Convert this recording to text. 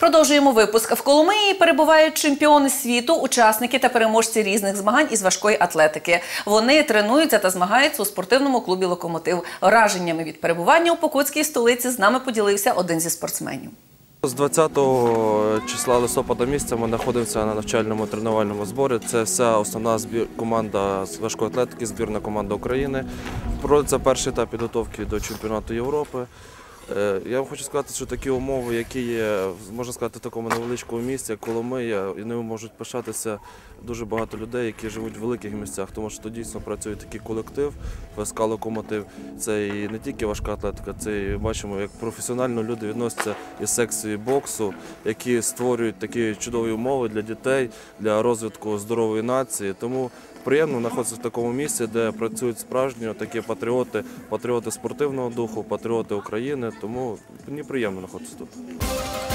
Продовжуємо випуск. В Коломиї перебувають чемпіони світу, учасники та переможці різних змагань із важкої атлетики. Вони тренуються та змагаються у спортивному клубі «Локомотив». Враженнями від перебування у покутській столиці з нами поділився один зі спортсменів. З 20 числа листопада місяця ми знаходимося на навчальному тренувальному зборі. Це вся основна команда з важкої атлетики, збірна команда України. Проводиться перший етап підготовки до чемпіонату Європи. Я вам хочу сказати, що такі умови, які є, можна сказати, в такому невеличкому місці, як Коломия, і ними можуть пишатися дуже багато людей, які живуть в великих місцях, тому що тут дійсно працює такий колектив, ФСК «Локомотив». Це і не тільки важка атлетика, це і бачимо, як професіонально люди відносяться із секції боксу, які створюють такі чудові умови для дітей, для розвитку здорової нації. Тому приємно знаходитися в такому місці, де працюють справжні такі патріоти спортивного духу, патріоти України, тому мені приємно знаходитися тут.